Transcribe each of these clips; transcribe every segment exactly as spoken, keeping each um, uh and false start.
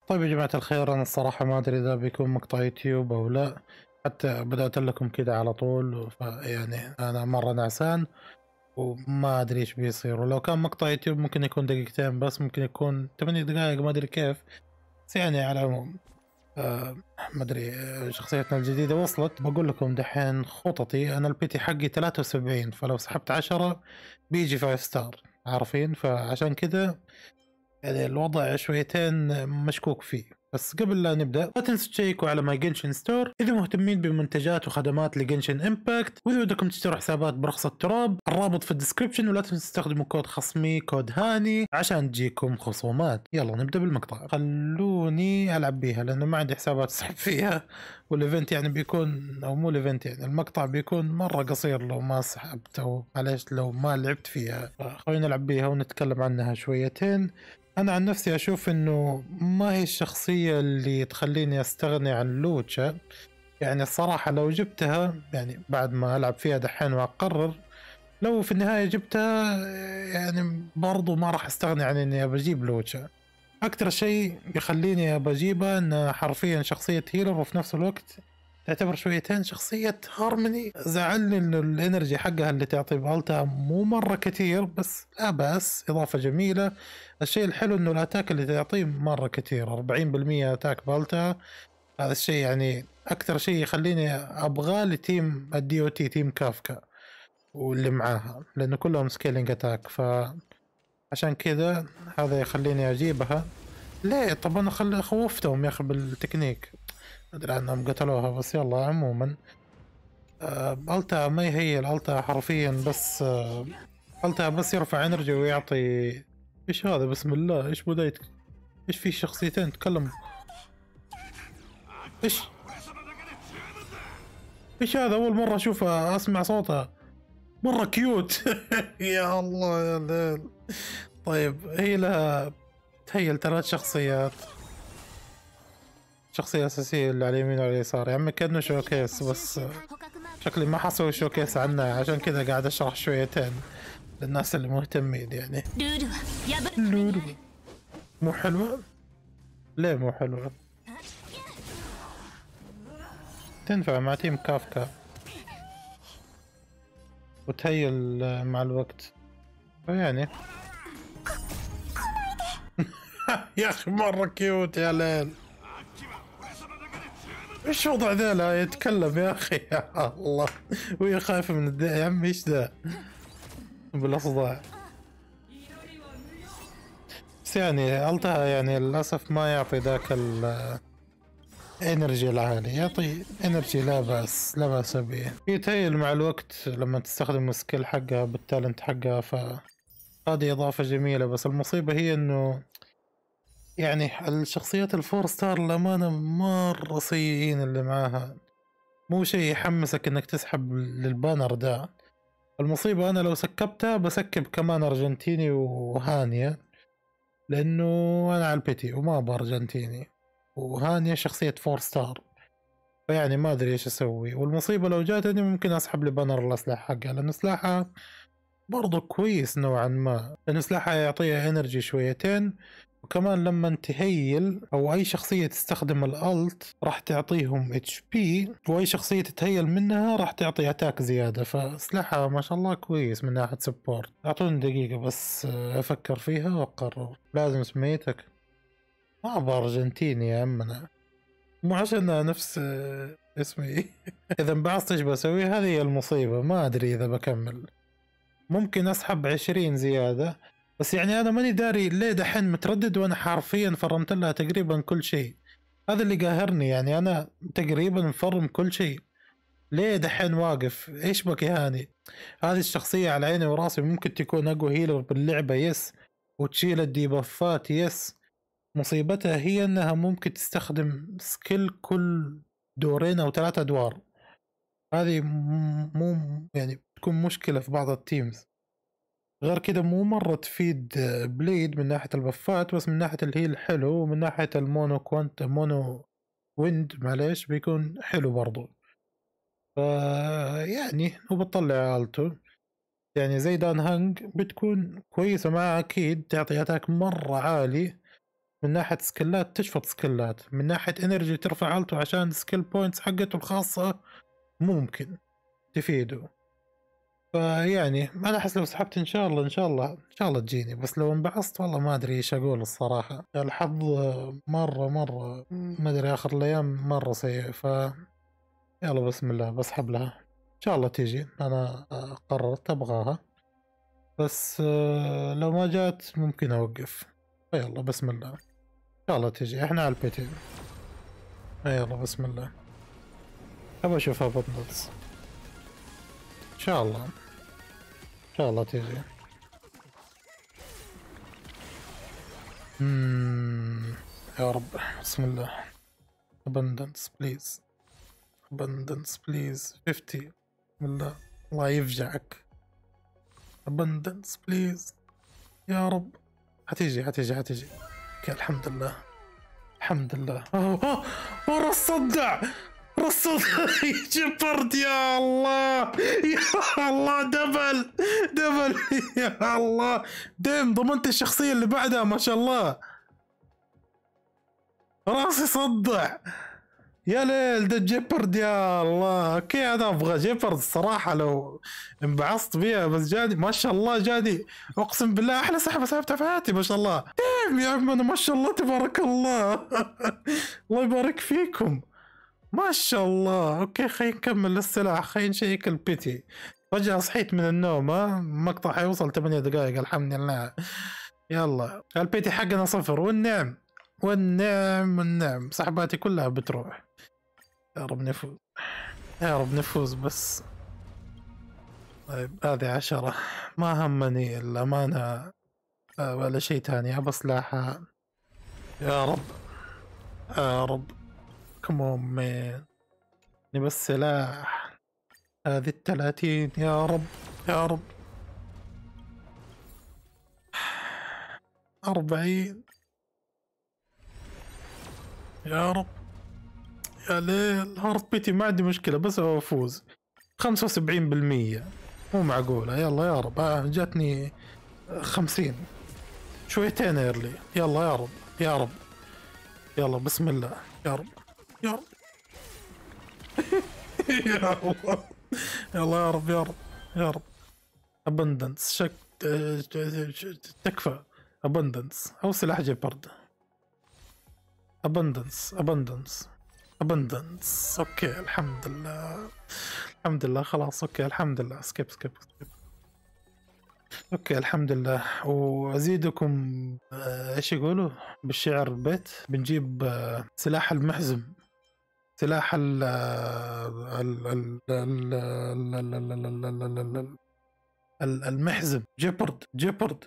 طيب يا جماعة الخير، أنا الصراحة ما أدري إذا بيكون مقطع يوتيوب أو لا. حتى بدأت لكم كده على طول، فيعني أنا مرة نعسان وما أدري إيش بيصير. ولو كان مقطع يوتيوب ممكن يكون دقيقتين بس، ممكن يكون ثمانية دقائق، ما أدري كيف. بس يعني على العموم، آه ما أدري. آه، شخصيتنا الجديدة وصلت. بقول لكم دحين خططي، أنا البيتي حقي ثلاثة وسبعين، فلو سحبت عشرة بيجي فايف ستار، عارفين؟ فعشان كذا يعني الوضع شويتين مشكوك فيه. بس قبل لا نبدأ لا تنسوا تشيكوا على ماي جنشن ستور إذا مهتمين بمنتجات وخدمات لجنشن إمباكت، وإذا بدكم تشتروا حسابات برخص التراب الرابط في الديسكربشن، ولا تنسوا تستخدموا كود خصمي كود هاني عشان تجيكم خصومات. يلا نبدأ بالمقطع. خلوني ألعب بيها لأنه ما عندي حسابات أسحب فيها، والإيفنت يعني بيكون، أو مو الإيفنت، يعني المقطع بيكون مرة قصير لو ما سحبت، أو معليش لو ما لعبت فيها. خلينا نلعب بيها ونتكلم عنها شويتين. أنا عن نفسي أشوف إنه ما هي الشخصية اللي تخليني أستغني عن لوتشا. يعني الصراحة لو جبتها، يعني بعد ما ألعب فيها دحين وأقرر، لو في النهاية جبتها يعني برضو ما راح أستغني عن إني أبى أجيب لوتشا. أكتر شيء يخليني أبى أجيبها إنها حرفيا شخصية هيلر، وفي نفس الوقت تعتبر شويتين شخصية هارموني. زعلني إنه الإنرجي حقها اللي تعطي بالتها مو مرة كتير، بس لا بأس، إضافة جميلة. الشيء الحلو إنه الأتاك اللي تعطيه مرة كتير، أربعين بالمية أتاك بالتها. هذا الشيء يعني أكتر شيء يخليني أبغاه لتيم الدي أو تي، تيم كافكا واللي معاها، لأنه كلهم سكيلينج أتاك. فعشان كذا هذا يخليني أجيبها. ليه؟ طب أنا خل... خوفتهم يا أخي بالتكنيك، أدري عنهم قتلوها. بس يلا عموما، آه التا ما هي الالتا حرفيا، بس آه التا بس يرفع انرجي ويعطي. ايش هذا؟ بسم الله، ايش بدايتك؟ ايش في شخصيتين تكلموا؟ ايش ايش هذا؟ اول مرة اشوفها، اسمع صوتها مرة كيوت. يا الله يا ليل. طيب هي لها تهيل ثلاث شخصيات. شخصية أساسية اللي على اليمين وعلى اليسار، يا عمي كأنه شوكيس، بس شكلي ما حصلوا شوكيس عنها، عشان كذا قاعد أشرح شويتين للناس اللي مهتمين. يعني لولو مو حلوة؟ ليه مو حلوة؟ تنفع مع تيم كافكا وتهيل مع الوقت، يعني. يا أخي مرة كيوت يا ليل. ايش وضع ذا؟ لا يتكلم يا اخي. يا الله، وهي خايفة من الداء. يا عمي ايش ذا بالاصداع؟ بس يعني التها يعني للاسف ما يعطي ذاك الانرجي العالي، يعطي انرجي لا باس، لا باس به. يتهيل مع الوقت لما تستخدم السكيل حقها بالتالنت حقها، فهذه اضافة جميلة. بس المصيبة هي انه يعني الشخصيات الفور ستار الأمانة مرة سيئين اللي معاها، مو شيء يحمسك انك تسحب للبانر ده. المصيبة انا لو سكبتها بسكب كمان ارجنتيني وهانيا، لانه انا على البيتي وما ابغى ارجنتيني، وهانيا شخصية فور ستار، فيعني ما ادري ايش اسوي. والمصيبة لو جاتني ممكن اسحب لي بانر الاسلحة حقها، لان سلاحها برضو كويس نوعا ما، لان سلاحها يعطيها انرجي شويتين. وكمان لما تهيل او اي شخصية تستخدم الالت راح تعطيهم اتش بي، واي شخصية تتهيل منها راح تعطي اتاك زيادة. فسلاحها ما شاء الله كويس من ناحية سبورت. اعطوني دقيقة بس افكر فيها واقرر. لازم سميتك ما ابغى ارجنتيني يا عمنا، مو عشان نفس اسمي. اذا انبعثت ايش بسوي؟ هذه هي المصيبة، ما ادري اذا بكمل. ممكن اسحب عشرين زيادة، بس يعني انا ماني داري ليه دحين متردد، وانا حرفيا فرمت لها تقريبا كل شيء. هذا اللي قاهرني، يعني انا تقريبا مفرم كل شيء، ليه دحين واقف؟ ايش بك يا هاني؟ هذه الشخصية على عيني وراسي، ممكن تكون اقوى هيلر باللعبة يس، وتشيل الديبافات يس. مصيبتها هي انها ممكن تستخدم سكيل كل دورين او ثلاثة ادوار. هذه مو يعني تكون مشكلة في بعض التيمز. غير كده مو مرة تفيد بليد من ناحية البفات، بس من ناحية الهيل حلو، ومن ناحية المونو كوانت مونو ويند معليش بيكون حلو برضو. ف يعني وبتطلع التو، يعني زي دان هانج بتكون كويسة معها، أكيد تعطي أتاك مرة عالي من ناحية سكيلات تشفط سكيلات، من ناحية انرجي ترفع عالته عشان سكيل بوينتس حقته الخاصة ممكن تفيده. فيعني انا احس لو سحبت ان شاء الله ان شاء الله ان شاء الله تجيني، بس لو انبعصت والله ما ادري ايش اقول الصراحة. الحظ مرة مرة ما ادري اخر الايام مرة سيء. ف يلا بسم الله بسحب لها ان شاء الله تيجي. انا قررت ابغاها، بس لو ما جات ممكن اوقف. يلا بسم الله ان شاء الله تيجي. احنا على البيتين. يلا بسم الله. ابى اشوفها بطنس ان شاء الله ان شاء الله تيجي. اممم يا رب بسم الله. abundance please abundance please خمسين. بسم الله الله يفجعك. abundance please يا رب. حتيجي حتيجي حتيجي. اوكي الحمد لله الحمد لله. اوه اوه ورا الصدع رصد جبرت يا الله يا الله. دبل دبل يا الله. ديم ضمنت الشخصية اللي بعدها ما شاء الله. راسي صدع يا ليل. ده جيبرد يا الله. اوكي انا ابغى جيبرد الصراحة لو انبعصت بيها، بس جاني ما شاء الله جاني اقسم بالله احلى سحبة سحبتها في حياتي ما شاء الله. ديم يا عم انا ما شاء الله تبارك الله. الله يبارك فيكم ما شاء الله. اوكي خلينا نكمل السلاح، خلينا نشيك البيتي. فجأة صحيت من النوم. ها المقطع حيوصل ثمانية دقائق الحمد لله. يلا البيتي حقنا صفر والنعم والنعم والنعم. سحباتي كلها بتروح. يا رب نفوز يا رب نفوز بس. طيب هذه عشرة ما همني الأمانة ولا شيء تاني. أبى سلاحها يا رب يا رب. كمون مان نبى السلاح. هذه الثلاثين يا رب يا رب. أربعين يا رب. يا ليل هارت بيتي ما عندي مشكلة بس أفوز. خمسة وسبعين بالمية مو معقولة. يلا يا رب. آه جاتني خمسين شويتين ايرلي. يلا يا رب يا رب. يلا بسم الله يا رب يا رب. يا الله يلا يا رب يا رب يا رب. ابندنس شك تكفى. ابندنس او سلاح جيبرد. ابندنس ابندنس ابندنس. اوكي الحمد لله الحمد لله خلاص. اوكي الحمد لله. سكيب سكيب سكيب. اوكي الحمد لله. وازيدكم آه، ايش يقولوا بالشعر البيت. بنجيب آه، سلاح المحزم. سلاح ال المحزم. جيبرد جيبرد.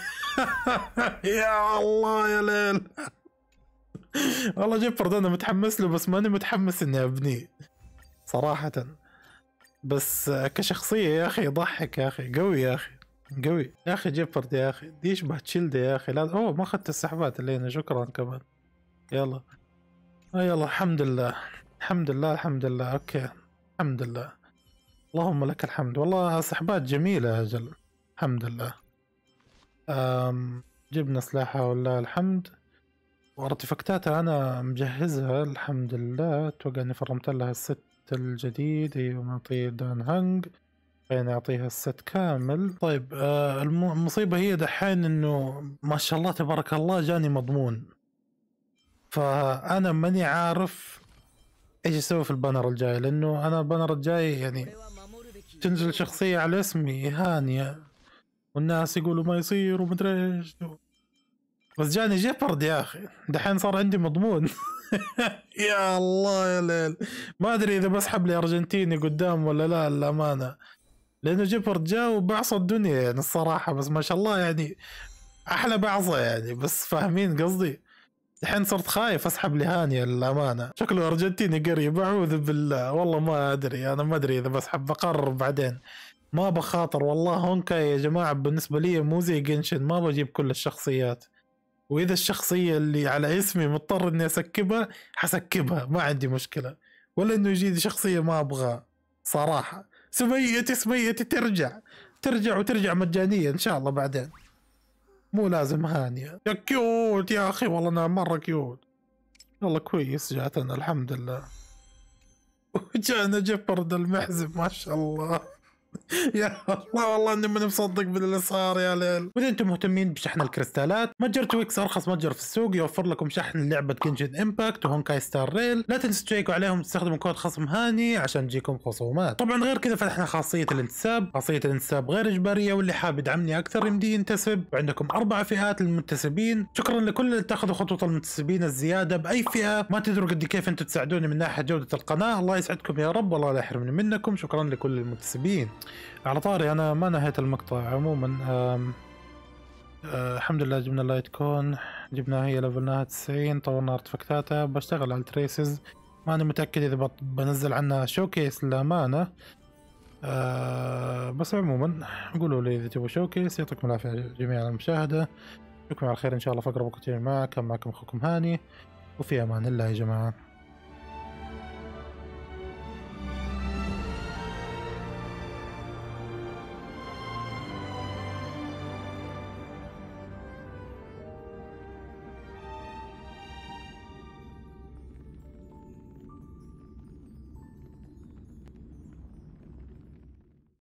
يا الله يا ليل. والله جيبرد انا متحمس له بس ماني متحمس اني ابنيه صراحة. بس كشخصية يا اخي يضحك يا اخي. قوي يا اخي قوي يا اخي. جيبرد يا اخي دي يشبه تشيلدي يا اخي. لا اوه ما اخذت السحبات اللي هنا. شكرا كمان. يلا آه يلا الحمد لله الحمد لله الحمد لله. اوكي الحمد لله اللهم لك الحمد. والله سحبات جميلة يا جل الحمد لله. أم جبنا سلاحها والله الحمد. وارتفاكتاتها انا مجهزها الحمد لله. اتوقع اني فرمت لها الست الجديد. ايوه نعطيه دان هانج. خلينا نعطيها الست كامل. طيب آه المصيبة هي دحين انه ما شاء الله تبارك الله جاني مضمون. فانا ماني عارف ايش اسوي في البانر الجاي، لانه انا البانر الجاي يعني تنزل شخصية على اسمي هانية والناس يقولوا ما يصير ومدري ايش. بس جاني جيبرد يا اخي دحين صار عندي مضمون. يا الله يا ليل. ما ادري اذا بسحب لي ارجنتيني قدام ولا لا الامانة، لانه جيبرد جاء وبعصى الدنيا يعني الصراحة. بس ما شاء الله يعني احلى بعصى يعني. بس فاهمين قصدي. الحين صرت خايف اسحب لي هانية للامانة. شكله ارجنتيني قريب اعوذ بالله. والله ما ادري انا ما ادري اذا بسحب. بقرر بعدين. ما بخاطر والله. هونكاي يا جماعة بالنسبة لي مو زي جنشن. ما بجيب كل الشخصيات، واذا الشخصية اللي على اسمي مضطر اني اسكبها حسكبها ما عندي مشكلة. ولا انه يجي شخصية ما ابغى صراحة. سميتي سميتي ترجع ترجع وترجع مجانية ان شاء الله بعدين. مو لازم هانية. يا كيوت يا اخي، والله انا مرة كيوت. والله كويس جاتنا الحمد لله. وجانا جفرد المحزن ما شاء الله. يا الله والله اني ماني مصدق باللي صار يا ليل. واذا انتم مهتمين بشحن الكريستالات، متجر تويكس ارخص متجر في السوق، يوفر لكم شحن لعبه جنشن امباكت وهونكاي ستار ريل. لا تنسوا تشيكوا عليهم وتستخدموا كود خصم هاني عشان تجيكم خصومات. طبعا غير كذا فتحنا خاصيه الانتساب، خاصيه الانتساب غير اجباريه، واللي حاب يدعمني اكثر يمدي ينتسب، وعندكم اربع فئات للمنتسبين. شكرا لكل اللي اتخذوا خطوه المنتسبين الزياده باي فئه. ما تدروا قد كيف انتم تساعدوني من ناحيه جوده القناه. الله يسعدكم يا رب، والله لا يحرمني منكم. شكرا لكل المنتسبين. على طاري انا ما نهيت المقطع عموما. آم آه الحمد لله جبنا اللايت كون، جبناها هي ليفلناها تسعين، طورنا ارتفاكتاتها. بشتغل على التريسز، ماني متاكد اذا بنزل عنها شوكيس للامانه. آه بس عموما قولوا لي اذا تبغوا شوكيس. يعطيكم العافيه جميعا على المشاهده، اشوفكم على خير ان شاء الله في اقرب وقت. معكم معكم اخوكم هاني، وفي امان الله يا جماعه.